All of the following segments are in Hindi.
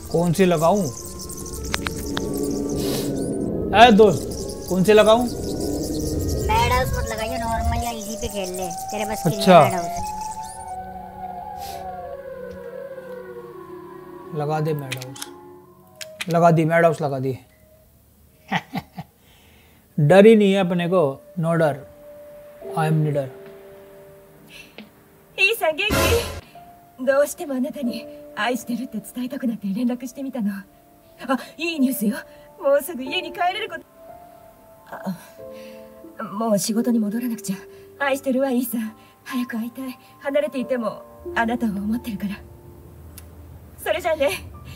कौन सी लगाऊं? ऐ दोस्त कौन सी लगाऊं? मैड हाउस मत लगाइए, नॉर्मल या इजी पे खेल ले, तेरे बस की नहीं अच्छा। है मैड हाउस। लगा दे मैड हाउस, लगा दी मैड हाउस, लगा दी। डर ही नहीं है अपने को, नो डर, आई एम नीडर। いいさん元気？どうしてもあなたに愛してるって伝えたくなって連絡してみたの。あ、いいニュースよ。もうすぐ家に帰れること。もう仕事に戻らなくちゃ。愛してるわ、いいさん。早く会いたい。離れていてもあなたを思ってるから。それじゃあね。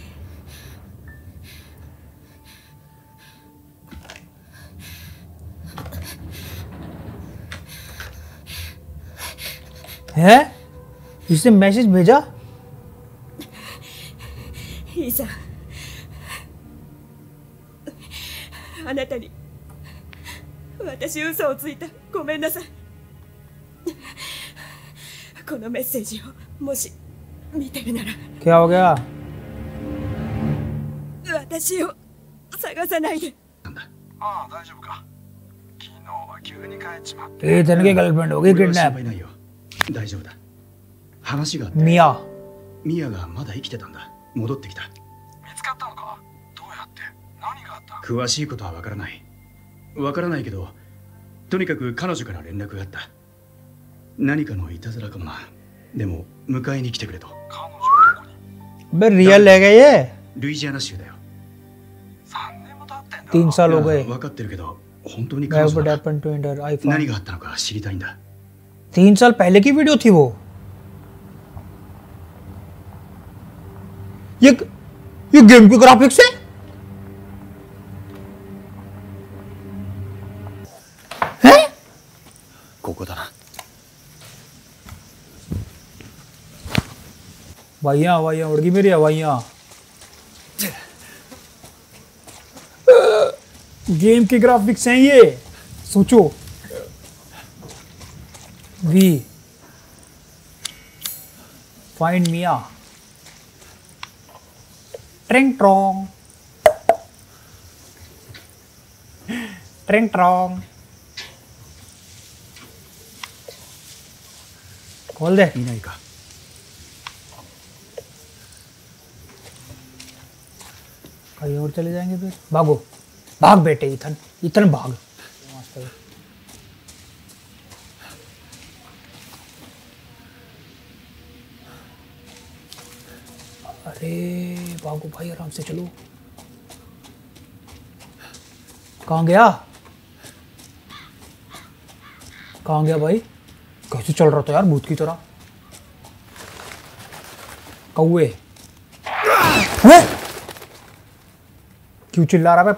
है? इसने मैसेज भेजा? いいさん、あなたに私嘘をついた。ごめんなさい。このメッセージをもし見てるなら。 क्या हो गया? 私を探さないで。 ああ、大丈夫か。昨日は急に帰っちまって。 इतन की गर्लफ्रेंड हो गई किडनैप। 大丈夫だ。話があって。 ミヤがまだ生きてたんだ。戻ってきた。 見つかったのか？どうやって？何があった？ 詳しいことはわからない。わからないけど、とにかく彼女から連絡があった。何かのいたずらかもな。でも迎えに来てくれと。 彼女はどこに？ बे रियल है क्या ये? ルイジアナ州だよ。 3年も経ってんだ。 3 साल हो गए। わかってるけど、本当に彼女が何があったのか知りたいんだ。 3 साल पहले की वीडियो थी वो। ये गेम के ग्राफिक्स है? हैं? ここだな。 हवाइयाँ हवाइयाँ उड़ गई मेरी हवाइयाँ। गेम के ग्राफिक्स हैं ये, सोचो। वी फाइंड मिया ट्रिंग ट्रोंग ट्रिंग ट्रोंग खोल दे। いないか。 कहीं और चले जाएंगे फिर। भागो भाग बेटे इथन, इथन भाग। अरे भागो भाई, आराम से चलो। कहाँ गया? कहाँ गया भाई? कैसे चल रहा था यार भूत की तरह। कौए क्यों चिल्ला रहा है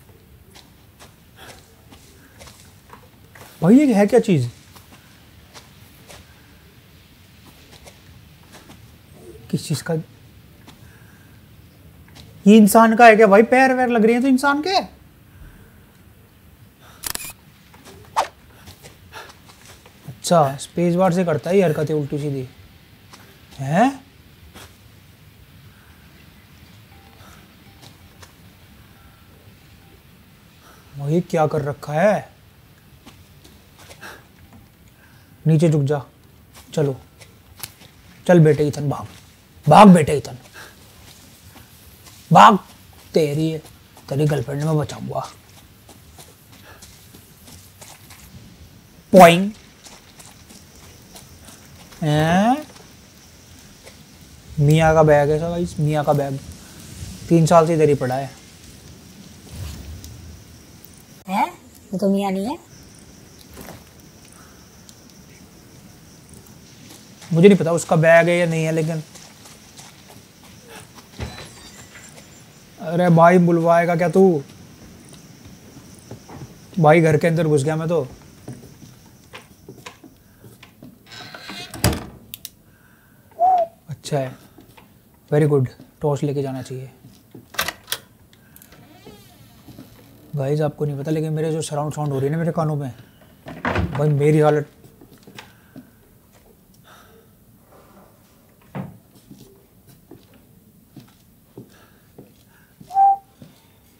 भाई? ये है क्या चीज? किस चीज का? ये इंसान का है क्या भाई? पैर वैर लग रही हैं तो इंसान के। अच्छा स्पेस बार से करता है ये हरकतें उल्टी सीधी हैं। वही क्या कर रखा है? नीचे झुक जा। चलो चल बेटे इथन, भाग भाग बेटे इथन भाग। तेरी है, तेरी गर्लफ्रेंड में बचाऊंगा। पॉइंग मियाँ का बैग है सब गाइस, मियाँ का बैग 3 साल से इधर ही पड़ा है। वो तो मियाँ नहीं है। मुझे नहीं पता उसका बैग है या नहीं है, लेकिन अरे भाई बुलवाएगा क्या तू? भाई घर के अंदर घुस गया मैं तो। अच्छा है, वेरी गुड। टॉर्च लेके जाना चाहिए। गाइस आपको नहीं पता लेकिन मेरे जो सराउंड साउंड हो रही है ना मेरे कानों में, भाई मेरी हालत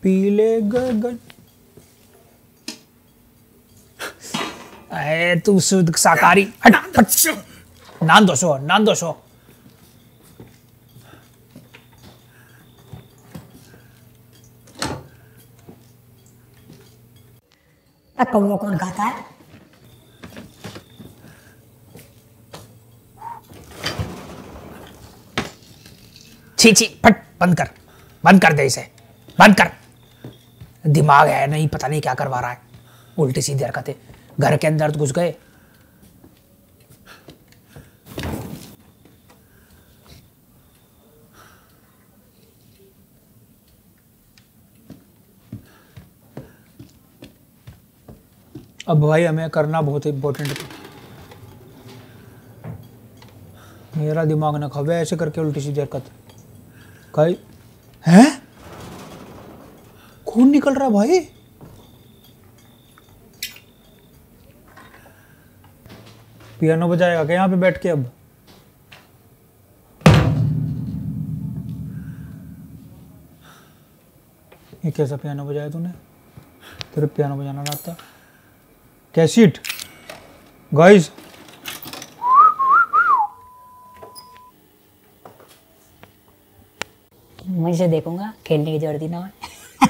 पीले गगन। अरे तू शुद्ध शाकाहारी। हट हट। नान दोषो नान दोषो। कौवा कौन खाता है? छी छी फट। बंद कर दे इसे, बंद कर। दिमाग है नहीं, पता नहीं क्या करवा रहा है। उल्टी सीधी हरकतें। घर के अंदर घुस गए। अब भाई हमें करना बहुत इम्पोर्टेंट है। मेरा दिमाग ना खबे ऐसे करके उल्टी सीधी हरकत। कई हैं? खून निकल रहा है भाई। पियानो बजाएगा क्या यहाँ पे बैठ के? अब ये कैसा पियानो बजाया तूने? तेरे पियानो बजाना ना आता? कैसेट गाइस। मुझे देखूंगा, खेलने की जरूरत ही ना है।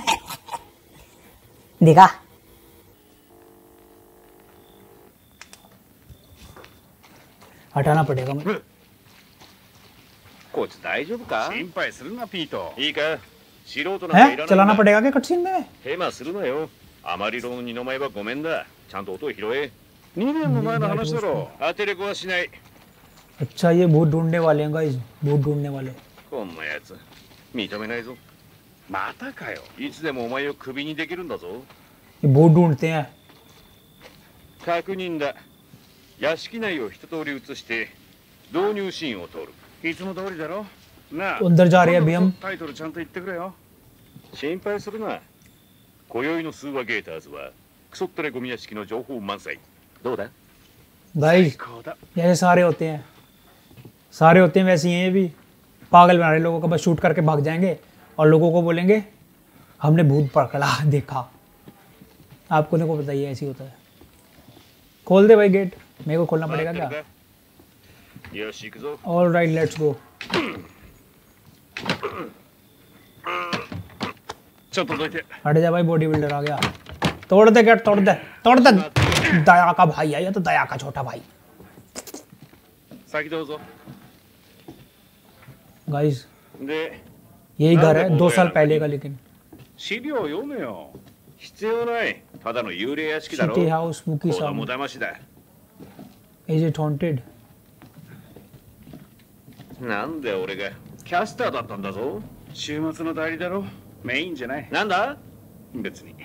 दिखा। हटाना पड़ेगा मुझे। コーチ大丈夫か心配するなピートいいか素人なんかいらないんだ चलाना पड़ेगा क्या कटसीन में? ヘマするなよあまりロン二の前はごめんだちゃんと音を拾え2年も前の話だろ当てれこはしない अच्छा ये भूत ढूंढने वाले हैं गाइस, भूत ढूंढने वाले। こんなやつ認めないぞまたかよいつでもお前をクビにできるんだぞ ये भूत ढूंढते हैं। 確認だ屋敷内を一通り移して導入シーンを通るいつも通りだろなあ अंदर जा रहे हैं अभी हम। タイトルちゃんと言ってくれよ心配するな今宵の数話ゲーターズはクソったれゴミ屋敷の情報満載どうだ गाइस ये सारे होते हैं, सारे होते हैं वैसे ही हैं ये भी। पागल बना रहे लोगों को, बस शूट करके भाग जाएंगे और लोगों को बोलेंगे हमने भूत पकड़ा देखा। आपको नहीं को पता ही ऐसे ही होता है। खोल दे भाई गेट, मेरे को खोलना पड़ेगा क्या? よし行くぞ ऑल राइट लेट्स गो। ちょっとどいて हट जा भाई, बॉडी बिल्डर आ गया। तोड़ दे गेट, तोड़ दे तोड़ दे। दया का भाई है ये तो, दया का छोटा भाई। 先どうぞ गाइस で यही घर है 2 साल पहले का, लेकिन 資料を読めよ必要ないただの幽霊屋敷だろ सिटी हाउस बुकी 子供 साहब। 騙しだ इज इट हॉन्टेड? なんで俺がキャスターだったんだぞ週末の代理だろメインじゃないなんだ別に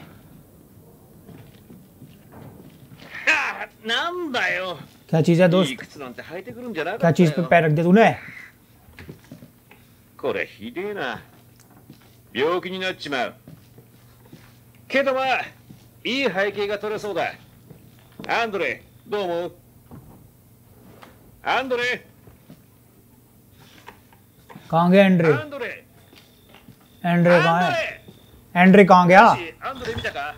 はあなんだよ क्या चीज है い दोस्त? い靴なんて履いてくるんじゃなか क्या った चीज पे よ पैर रख दिया तूने? これひでえな病気になっちまうけどまあいい背景が取れそうだアンドレどう思うアンドレ कहाँ गया एंड्रे? アンドレ एंड्रे ア कहाँ ンド है? レ एंड्रे कहाँ गया? アンドレ見たか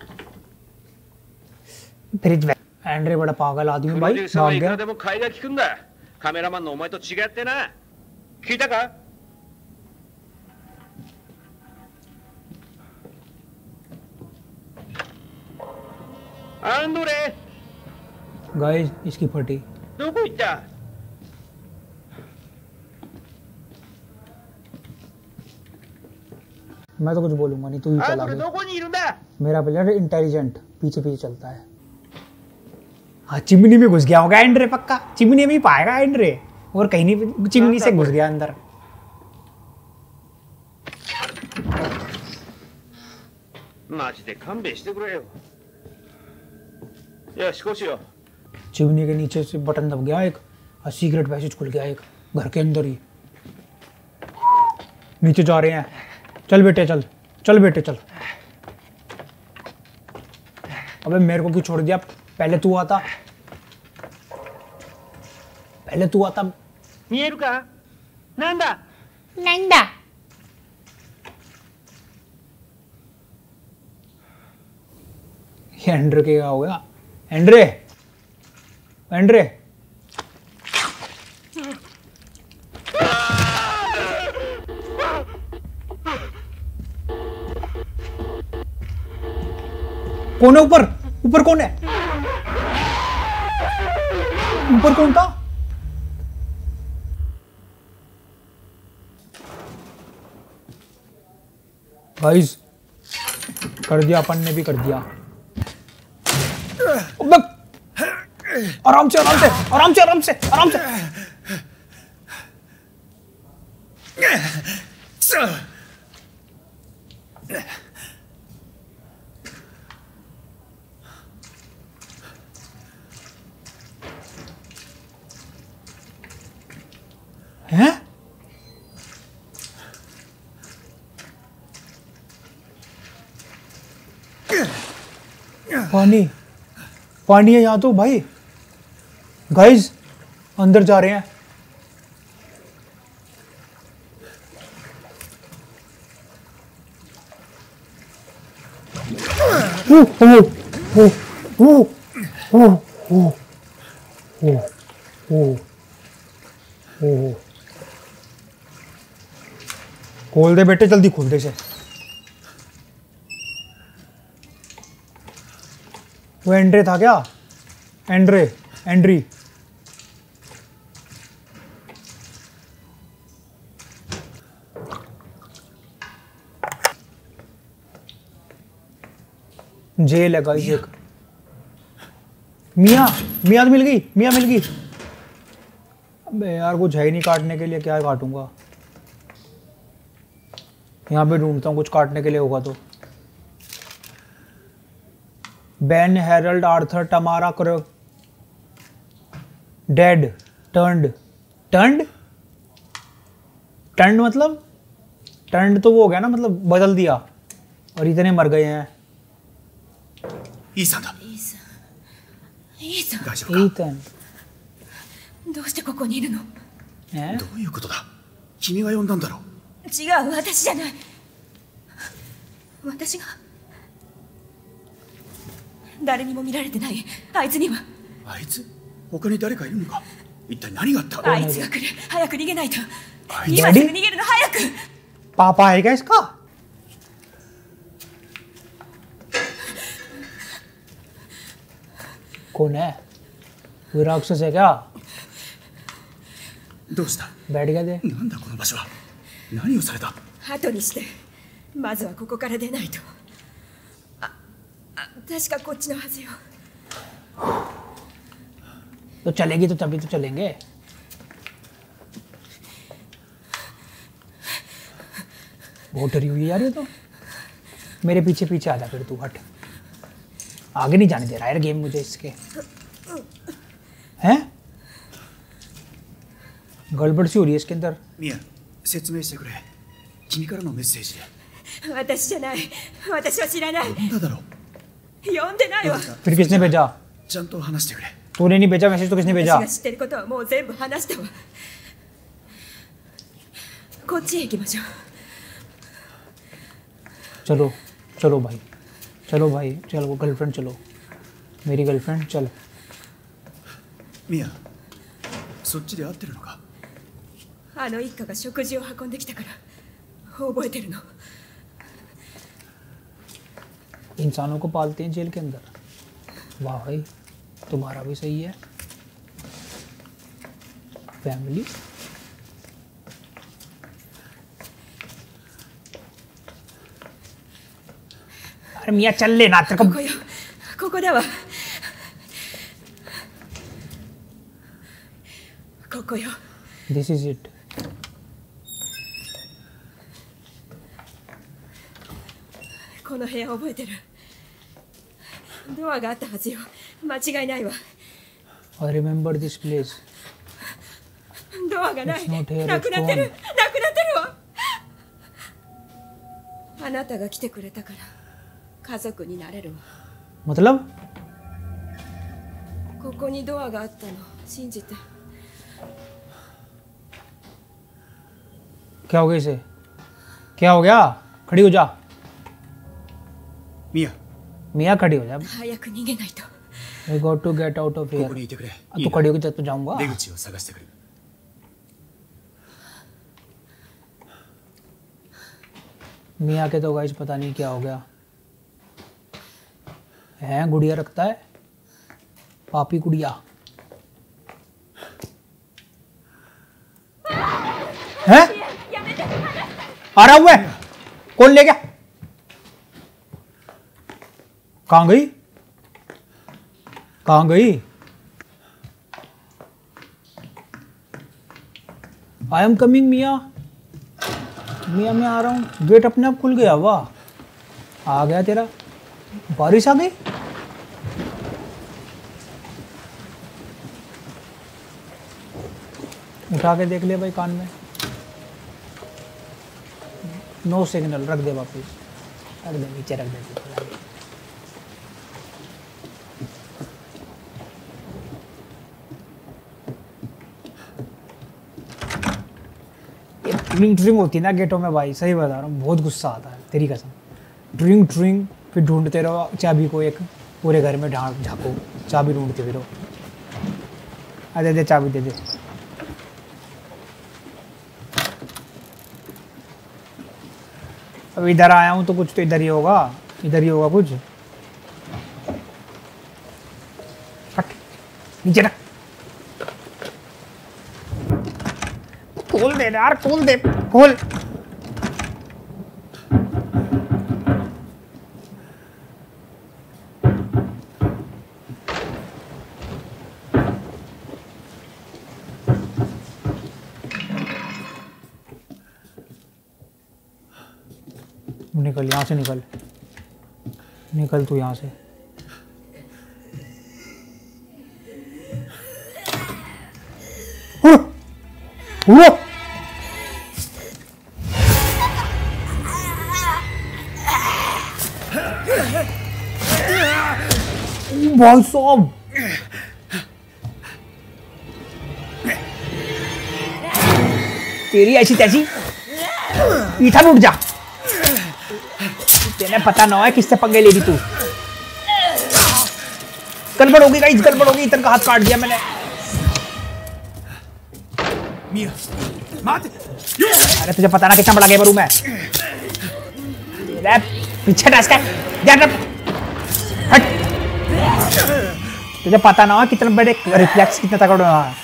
फ्रिज में। एंड्रे बड़ा पागल आदमी プロ भाई, デューサーは भाग いくら गया। でも買いが利くんだカメラマンのお前と違ってな聞いたかアンドレ गाइस इसकी फटी। どこ行った मैं तो कुछ बोलूंगा नहीं, तू ही アン चला ドレ गया। どこにいるんだ मेरा प्लेयर इंटेलिजेंट पीछे पीछे चलता है। हाँ चिमनी में घुस गया होगा एंड्रे, पक्का चिमनी में ही पाएगा एंड्रे, और कहीं नहीं, चिमनी से घुस गया अंदर। マジで勘弁してくれよよしこうしよ चिमनी के नीचे से बटन दब गया एक, और सीक्रेट पैसेज खुल गया एक घर के अंदर ही। नीचे जा रहे हैं, चल बेटे चल, चल बेटे चल। अबे मेरे को क्यों छोड़ दिया? पहले तू आता, पहले तू आता। 見えるかなんだ नंदा ये एंड्रे के क्या हो गया? एंड्रे एंड्रे कौन है ऊपर? ऊपर कौन है? ऊपर कौन था? गाइस कर दिया, अपन ने भी कर दिया। आराम से आराम से आराम से आराम से आराम से। हैं? पानी पानी है यहाँ तो भाई। गाइस अंदर जा रहे हैं। खोल दे बेटे, जल्दी खोल दे इसे। वो एंड्रे था क्या? एंड्रे एंड्री जेल है गाइस एक। मियाँ मियाँ तो मिल गई, मियाँ मिल गई। अबे यार कुछ है ही नहीं काटने के लिए, क्या काटूंगा? यहाँ पे ढूंढता हूँ कुछ काटने के लिए होगा तो। बेन हेरल्ड आर्थर टमारा कर डेड टर्न्ड टर्न्ड टर्न्ड मतलब टर्न्ड तो वो हो गया ना, मतलब बदल दिया। और इतने मर गए हैं। ईसाだ。大丈夫か？ イータンどうしてここにいるの？ え？ どういうことだ？君が呼んだんだろう。 違う、私じゃない。私が誰にも見られてない。あいつには。 あいつ？他に誰かいるのか？一体何があった？ あいつが来る。早く逃げないと。 あいつ今すぐ逃げるの、早く。 पापा है क्या इसका? कौन है? कोई राक्षस है क्या? どうした？ बैठ गया थे। なんだこの場所は？何をされた？ 後にしてまずはここから出ないと。確かこっちのはずよ。 तो चलेगी तो तभी तो चलेंगे। बहुत डरी हुई यार ये तो। मेरे पीछे पीछे आ जा फिर तू, हट। आगे नहीं जाने दे रहा यार गेम मुझे इसके। हैं? गड़बड़ सी हो रही है इसके अंदर। ミヤ、説明してくれ。君からのメッセージ。 私じゃない。私は知らない。 呼んだだろう。 呼んでないわ。 फिर किसने भेजा? ちゃんと話してくれ。 तूने नहीं भेजा मैसेज तो किसने 私 भेजा? が知ってることはもう全部話したわ。こっちへ行きましょう。 चलो चलो भाई, चलो भाई, चलो गर्लफ्रेंड, चलो मेरी गर्लफ्रेंड, चल। ミヤ、そっちで合ってるのか？ あの一家が食事を運んできたから覚えてるの。 इंसानों को पालते हैं जेल के अंदर। वाह भाई, तुम्हारा भी सही है। फैमिली अरे मियाँ चल लेना तेरे को। ここよ、ここだわ。ここよ。 This is it。 この部屋覚えてる。ドアがあったはずよ。間違いないわ。 I remember this place。 ドアがない。 It's not here, なくなって it's る。 gone。 なくなってるわ。あなたが来てくれたから家族になれるわ。 मतलब ここにドアがあったの信じて。 क्या हो गया इसे? क्या हो गया? खड़ी हो जा। ミヤ、 मियाँ खड़ी हो जा। 早く逃げないと。 I got to get out of こ here. こにいてくれ。 तो खड़ी होगी जब तो जाऊंगा। 出口を探してくる。 मियाँ के तो गाइस पता नहीं क्या हो गया है। गुड़िया रखता है, पापी गुड़िया है। आ रहा हुआ है, कौन ले गया? कहाँ गई? कहाँ गई? आई एम कमिंग मियाँ। मियाँ मैं आ रहा हूँ। गेट अपने आप खुल गया। वाह, आ गया तेरा। बारिश आ गई। उठा के देख ले भाई कान में। नो सिग्नल, रख दे वापिस, रख दे नीचे, रख दे। ड्रिंग ड्रिंग होती है ना गेटों में भाई, सही बता रहा हूँ, बहुत गुस्सा आता है तेरी कसम। ड्रिंग ड्रिंग, फिर ढूंढते रहो चाबी को, एक पूरे घर में झाँको, चाबी ढूंढते फिरो। दे दे चाबी, दे दे। अब इधर आया हूँ तो कुछ तो इधर ही होगा, इधर ही होगा कुछ। हट नीचे रख। खोल दे यार, खोल दे, खोल। निकल यहाँ से, निकल निकल तू यहाँ से। भाई साहब, तेरी ऐसी तैसी इधर उठ जा। तेने पता ना है किससे पंगे ले ली तू। गड़बड़ होगी गाइस, गड़बड़ होगी। इधर का हाथ काट दिया मैंने। अरे तुझे पता ना कितना बड़ा गेमर हूं मैं। पीछे टच कर, हट। तुझे पता ना कितना बड़े रिफ्लेक्स कितना तगड़ा है।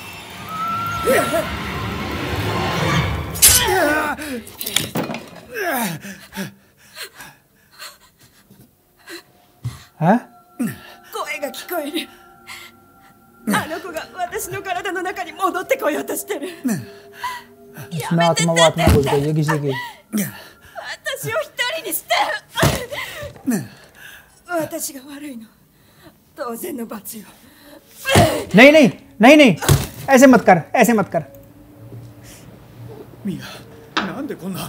हैं? 声が聞こえる。あの子が私の体の中に戻ってこようとしてる。 इसमें आत्मा वात्मा घुस गई है किसी की। 私を一人にして。私が悪いの。当然の罰よ。 नहीं नहीं नहीं नहीं, ऐसे मत कर, ऐसे मत कर। मिया,なんでこんな?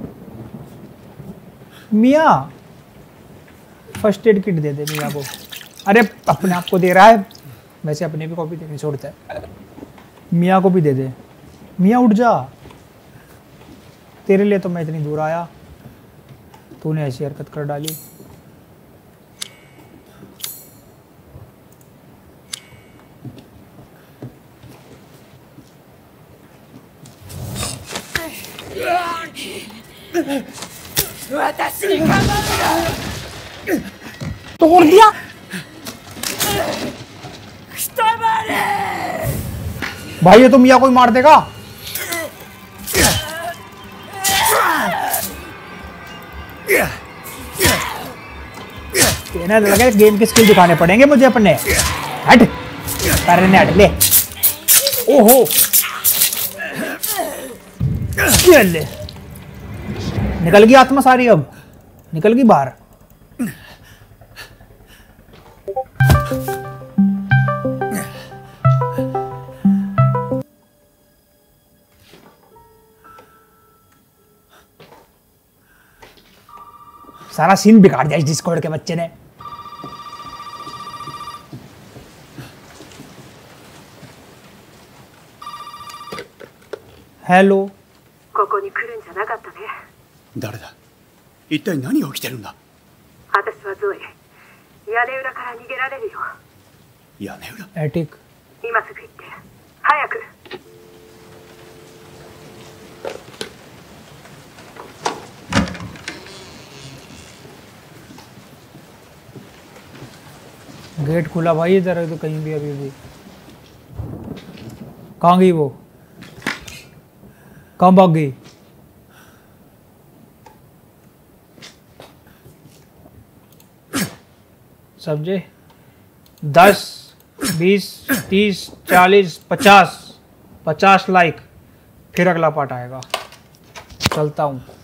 मियाँ, फर्स्ट एड किट दे दे मियाँ को। अरे अपने आप को दे रहा है, वैसे अपने भी कॉपी देनी छोड़ता है। मियाँ को भी दे दे। मियाँ उठ जा, तेरे लिए तो मैं इतनी दूर आया, तूने ऐसी हरकत कर डाली। तोड़ दिया। भाई ये तो मियाँ को ही मार देगा। कहने लगा गेम के स्किल दिखाने पड़ेंगे मुझे अपने। हट, करने हट ले। ओहो, ले। निकल गई आत्मा सारी, अब निकल गई बाहर। सारा सीन बिगाड़ दिया इस डिस्कॉर्ड के बच्चे ने। हेलो, ここに来るんじゃなかったね。 誰だ? 一体何が起きてるんだ? 私はゾエ。 屋根裏から逃げられるよ。 屋根裏。 एटिक 今すぐ行って早く。 गेट खुला भाई इधर है तो कहीं भी अभी भी कहाँ गई वो कहाँ भाग गई समझे 10 20 30 40 50 50 लाइक फिर अगला पार्ट आएगा चलता हूँ